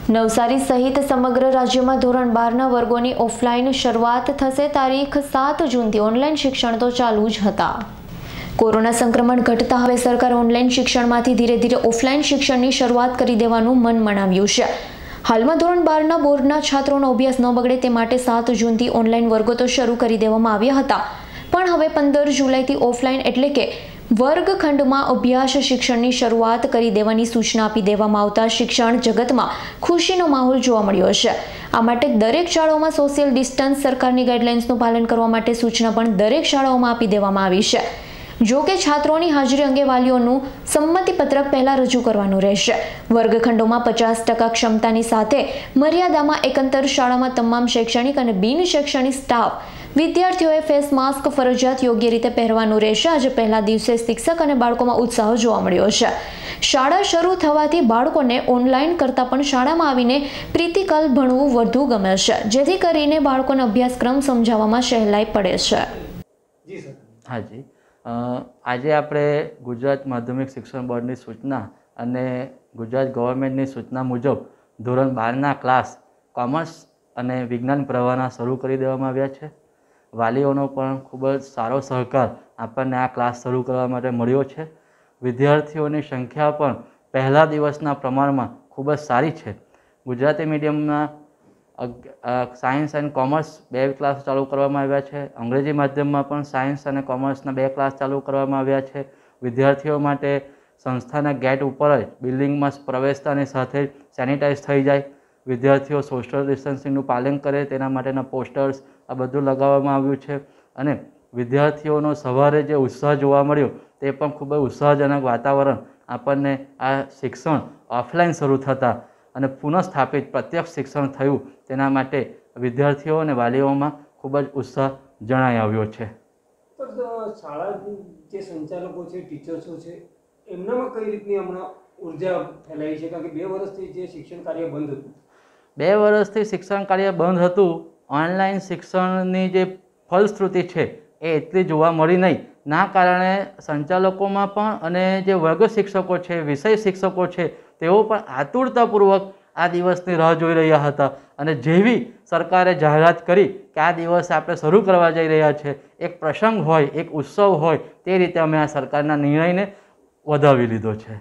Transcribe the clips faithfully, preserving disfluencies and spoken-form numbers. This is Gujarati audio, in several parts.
નવસારી સહિત સમગ્ર રાજ્યમાં ધોરણ બારના વર્ગોની ઓફલાઈન શરૂઆત થશે। તારીખ સાત જૂનથી ઓનલાઈન શિક્ષણ તો ચાલુ જ હતા। કોરોના સંક્રમણ ઘટતા હવે સરકારે ઓનલાઈન શિક્ષણમાંથી ધીરે ધીરે ઓફલાઈન શિક્ષણની શરૂઆત કરી દેવાનું મન મનાવ્યું છે। હાલમાં ધોરણ બારના બોર્ડના છાત્રોનો અભ્યાસ ન બગડે તે માટે સાત જૂનથી ઓનલાઈન વર્ગો તો શરૂ કરી દેવામાં આવ્યા હતા, પણ હવે પંદર જુલાઈથી ઓફલાઈન એટલે કે વર્ગખંડમાં અભ્યાસ શિક્ષણની શરૂઆત કરી દેવાની સૂચના આપી દેવામાં આવતા શિક્ષણ જગતમાં ખુશીનો માહોલ જોવા મળ્યો છે। આ માટે દરેક શાળાઓમાં સોશિયલ ડિસ્ટન્સ સરકારની ગાઈડલાઇન્સનું પાલન કરવા માટે સૂચના પણ દરેક શાળાઓમાં આપી દેવામાં આવી છે। જો કે છાત્રોની હાજરી અંગે વાલીઓનું સંમતિપત્રક પહેલા રજૂ કરવાનું રહેશે। વર્ગખંડોમાં પચાસ ટકા ક્ષમતાની સાથે મર્યાદામાં એકંદર શાળામાં તમામ શૈક્ષણિક અને બિન શૈક્ષણિક સ્ટાફ વિદ્યાર્થીઓએ ફેસ માસ્ક ફરજિયાત યોગ્ય રીતે પહેરવાનું રહેશે। આજે પહેલા દિવસે શિક્ષક અને બાળકોમાં ઉત્સાહ જોવા મળ્યો છે। શાળા શરૂ થવાથી બાળકોને ઓનલાઈન કરતાં પણ શાળામાં આવીને પ્રીતિકલ ભણવું વધુ ગમે છે, જેથી કરીને બાળકોને અભ્યાસક્રમ સમજાવવામાં સહેલાઈ પડે છે। જી સર, હા જી, આજે આપણે ગુજરાત માધ્યમિક શિક્ષણ બોર્ડની સૂચના અને ગુજરાત ગવર્મેન્ટની સૂચના મુજબ ધોરણ બારના ક્લાસ કોમર્સ અને વિજ્ઞાન પ્રવાહના શરૂ કરી દેવામાં આવ્યા છે। વાલીઓનો પણ ખૂબ જ સારો સહકાર આપણને આ ક્લાસ શરૂ કરવા માટે મળ્યો છે। વિદ્યાર્થીઓની સંખ્યા પણ પહેલા દિવસના પ્રમાણમાં ખૂબ જ સારી છે। ગુજરાતી મીડિયમના સાયન્સ એન્ડ કોમર્સ બે ક્લાસ ચાલુ કરવામાં આવ્યા છે। અંગ્રેજી માધ્યમમાં પણ સાયન્સ અને કોમર્સના બે ક્લાસ ચાલુ કરવામાં આવ્યા છે। વિદ્યાર્થીઓ માટે સંસ્થાના ગેટ ઉપર જ બિલ્ડિંગમાં પ્રવેશતાની સાથે સેનિટાઈઝ થઈ જાય, વિદ્યાર્થીઓ સોશિયલ ડિસ્ટન્સિંગનું પાલન કરે તેના માટેના પોસ્ટર્સ આ બધું લગાવવામાં આવ્યું છે। અને વિદ્યાર્થીઓનો સવારે જે ઉત્સાહ જોવા મળ્યો તે પણ ખૂબ જ ઉત્સાહજનક વાતાવરણ આપણને આ શિક્ષણ ઓફલાઈન શરૂ થતાં અને પુનઃસ્થાપિત પ્રત્યક્ષ શિક્ષણ થયું તેના માટે વિદ્યાર્થીઓ અને વાલીઓમાં ખૂબ જ ઉત્સાહ જણાઈ આવ્યો છે। શાળા જે સંચાલકો છે, ટીચર્સો છે, એમનામાં કઈ રીતની હમણાં ઉર્જા ફેલાઈ છે? કારણ કે બે વર્ષથી જે શિક્ષણ કાર્ય બંધ હતું બે વર્ષથી શિક્ષણ કાર્ય બંધ હતું ઓનલાઈન શિક્ષણની જે ફલશ્રુતિ છે એ એટલી જોવા મળી નહીં। ના કારણે સંચાલકોમાં પણ અને જે વર્ગ શિક્ષકો છે, વિષય શિક્ષકો છે, તેઓ પણ આતુરતાપૂર્વક આ દિવસની રાહ જોઈ રહ્યા હતા। અને જેવી સરકારે જાહેરાત કરી કે આ દિવસ આપણે શરૂ કરવા જઈ રહ્યા છે, એક પ્રસંગ હોય, એક ઉત્સવ હોય, તે રીતે અમે આ સરકારના નિર્ણયને વધાવી લીધો છે।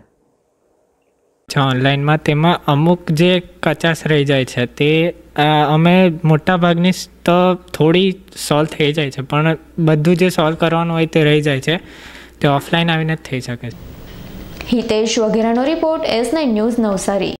ઓનલાઈનમાં તેમાં અમુક જે કચાશ રહી જાય છે તે અમે મોટાભાગની તો થોડી સોલ્વ થઈ જાય છે, પણ બધું જે સોલ્વ કરવાનું હોય તે રહી જાય છે, તે ઓફલાઈન આવીને જ થઈ શકે છે। હિતેશ વગેરેનો report, S nine News, Navsari.